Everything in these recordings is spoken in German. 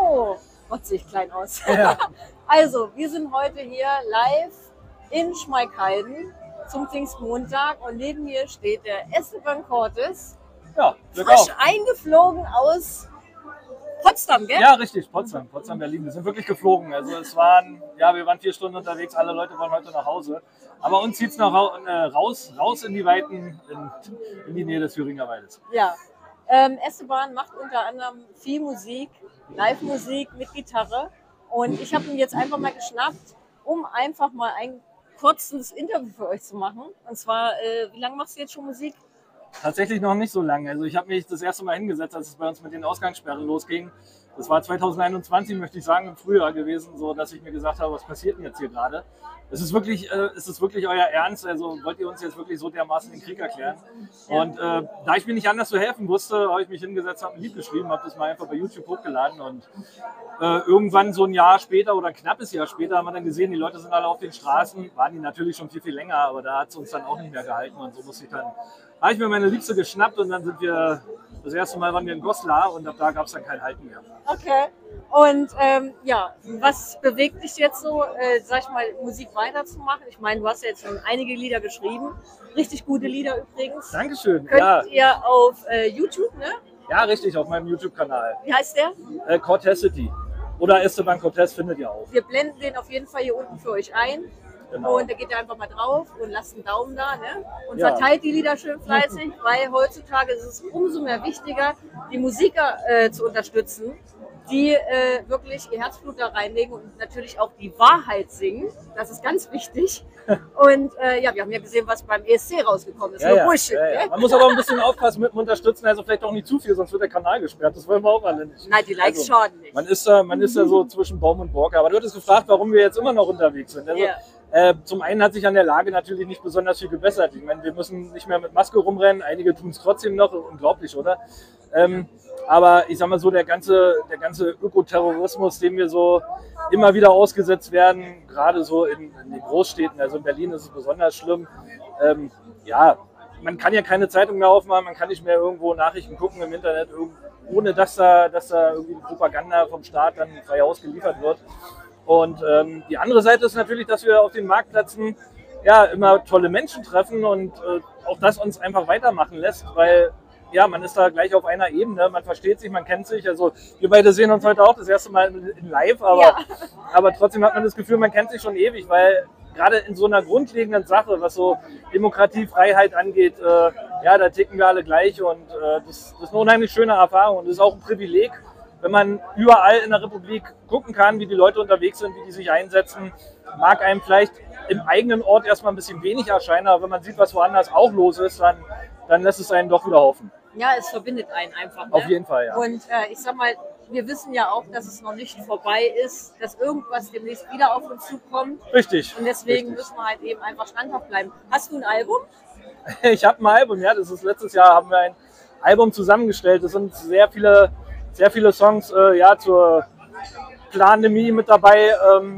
Oh, Gott, sehe ich klein aus. Ja. Also, wir sind heute hier live in Schmalkalden zum Pfingstmontag und neben mir steht der Esteban Cortes, Ja, Glück frisch auf. eingeflogen aus Potsdam, gell? Ja, richtig, Potsdam, Berlin. Wir sind wirklich geflogen. Also wir waren 4 Stunden unterwegs, alle Leute wollen heute nach Hause. Aber uns zieht es noch raus in die Weiten, in die Nähe des Thüringer Waldes. Ja. Esteban macht unter anderem viel Musik, Live-Musik mit Gitarre. Und ich habe ihn jetzt einfach mal geschnappt, um einfach mal ein kurzes Interview für euch zu machen. Und zwar, wie lange machst du jetzt schon Musik? Tatsächlich noch nicht so lange. Also ich habe mich das erste Mal hingesetzt, als es bei uns mit den Ausgangssperren losging. Das war 2021, möchte ich sagen, im Frühjahr gewesen, so dass ich mir gesagt habe, was passiert denn jetzt hier gerade? Ist es wirklich euer Ernst? Also wollt ihr uns jetzt wirklich so dermaßen den Krieg erklären? Ja. Und da ich mir nicht anders zu helfen wusste, habe ich mich hingesetzt, habe ein Lied geschrieben, habe das mal einfach bei YouTube hochgeladen und irgendwann so ein Jahr später oder ein knappes Jahr später haben wir dann gesehen, die Leute sind alle auf den Straßen, waren die natürlich schon viel, viel länger, aber da hat es uns dann auch nicht mehr gehalten und so habe ich mir meine Liebste geschnappt und dann das erste Mal waren wir in Goslar und ab da gab es dann kein Halten mehr. Okay. Und was bewegt dich jetzt so, sag ich mal, Musik weiterzumachen? Ich meine, du hast ja jetzt schon einige Lieder geschrieben, richtig gute Lieder übrigens. Dankeschön. Könnt ihr auf YouTube, ne? Ja, richtig, auf meinem YouTube-Kanal. Wie heißt der? Cortesity. Oder Esteban Cortes findet ihr auch. Wir blenden den auf jeden Fall hier unten für euch ein. Genau. Und da geht ihr einfach mal drauf und lasst einen Daumen da, ne? Und verteilt die Lieder schön fleißig, weil heutzutage ist es umso mehr wichtiger, die Musiker zu unterstützen, die wirklich ihr Herzblut da reinlegen und natürlich auch die Wahrheit singen. Das ist ganz wichtig. Und wir haben ja gesehen, was beim ESC rausgekommen ist. Nur Bullshit. Ja. Man muss aber ein bisschen aufpassen mit dem Unterstützen, also vielleicht auch nicht zu viel, sonst wird der Kanal gesperrt. Das wollen wir auch alle nicht. Nein, die Likes schaden nicht. Man ist da so zwischen Baum und Borke. Aber du hattest gefragt, warum wir jetzt immer noch unterwegs sind. Also, zum einen hat sich an der Lage natürlich nicht besonders viel gebessert. Ich meine, wir müssen nicht mehr mit Maske rumrennen. Einige tun es trotzdem noch. Unglaublich, oder? Aber ich sag mal so, der ganze Ökoterrorismus, dem wir so immer wieder ausgesetzt werden, gerade so in den Großstädten, also in Berlin ist es besonders schlimm. Man kann ja keine Zeitung mehr aufmachen, man kann nicht mehr irgendwo Nachrichten gucken im Internet, ohne dass da irgendwie Propaganda vom Staat dann frei ausgeliefert wird. Und die andere Seite ist natürlich, dass wir auf den Marktplätzen immer tolle Menschen treffen und auch das uns einfach weitermachen lässt, weil man ist da gleich auf einer Ebene, man versteht sich, man kennt sich. Also wir beide sehen uns heute auch das erste Mal in live, aber trotzdem hat man das Gefühl, man kennt sich schon ewig, weil gerade in so einer grundlegenden Sache, was so Demokratie, Freiheit angeht, da ticken wir alle gleich und das ist eine unheimlich schöne Erfahrung und das ist auch ein Privileg, wenn man überall in der Republik gucken kann, wie die Leute unterwegs sind, wie die sich einsetzen. Mag einem vielleicht im eigenen Ort erstmal ein bisschen wenig erscheinen, aber wenn man sieht, was woanders auch los ist, dann lässt es einen doch wieder hoffen. Ja, es verbindet einen einfach. Ne? Auf jeden Fall, ja. Und ich sag mal, wir wissen ja auch, dass es noch nicht vorbei ist, dass irgendwas demnächst wieder auf uns zukommt. Richtig. Und deswegen müssen wir halt eben einfach standhaft bleiben. Hast du ein Album? Ich habe ein Album, ja. Das ist letztes Jahr haben wir ein Album zusammengestellt. Es sind sehr viele Songs zur Pandemie mit dabei.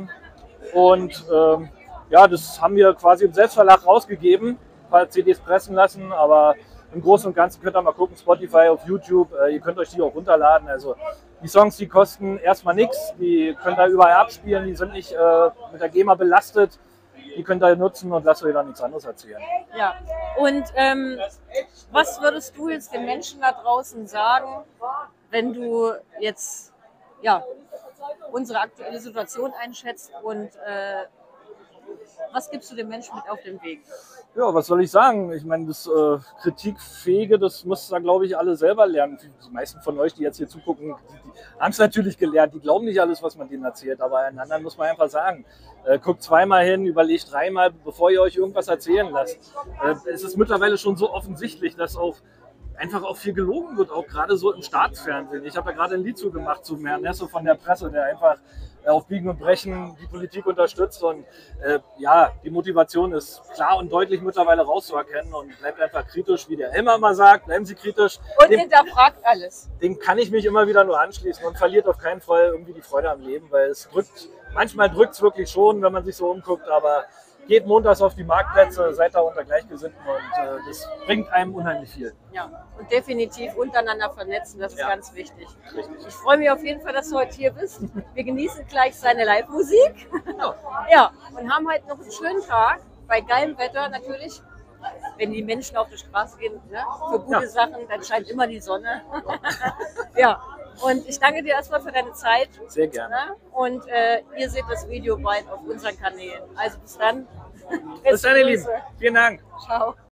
Das haben wir quasi im Selbstverlag rausgegeben, ein paar CDs pressen lassen, aber im Großen und Ganzen könnt ihr mal gucken, Spotify, auf YouTube, ihr könnt euch die auch runterladen. Also die Songs, die kosten erstmal nichts, die könnt ihr überall abspielen, die sind nicht mit der GEMA belastet, die könnt ihr nutzen und lasst euch da nichts anderes erzählen. Ja, und was würdest du jetzt den Menschen da draußen sagen, wenn du jetzt unsere aktuelle Situation einschätzt und was gibst du den Menschen mit auf den Weg? Ja, was soll ich sagen? Ich meine, das Kritikfähige, das muss da, glaube ich, alle selber lernen. Die meisten von euch, die jetzt hier zugucken, die haben es natürlich gelernt. Die glauben nicht alles, was man denen erzählt. Aber einen anderen muss man einfach sagen, guckt zweimal hin, überlegt dreimal, bevor ihr euch irgendwas erzählen lasst. Es ist mittlerweile schon so offensichtlich, dass auch einfach auch viel gelogen wird, auch gerade so im Staatsfernsehen. Ich habe ja gerade ein Lied zugemacht zu Ernesto von der Presse, der einfach auf Biegen und Brechen die Politik unterstützt und die Motivation ist klar und deutlich mittlerweile rauszuerkennen und bleibt einfach kritisch, wie der Elmar mal sagt, bleiben Sie kritisch. Und hinterfragt alles. Dem kann ich mich immer wieder nur anschließen und verliert auf keinen Fall irgendwie die Freude am Leben, weil manchmal drückt es wirklich schon, wenn man sich so umguckt, aber geht montags auf die Marktplätze, seid da unter Gleichgesinnten und das bringt einem unheimlich viel. Ja, und definitiv untereinander vernetzen, das ist Ja. ganz wichtig. Richtig. Ich freue mich auf jeden Fall, dass du heute hier bist. Wir genießen gleich seine Live-Musik. Ja. Ja, und haben heute noch einen schönen Tag, bei geilem Wetter natürlich. Wenn die Menschen auf die Straße gehen, ne, für gute Ja. Sachen, dann scheint immer die Sonne. Ja, und ich danke dir erstmal für deine Zeit. Sehr gerne. Ne? Und ihr seht das Video bald auf unseren Kanälen. Also bis dann. Bis dann, ihr Lieben. Grüße. Vielen Dank. Ciao.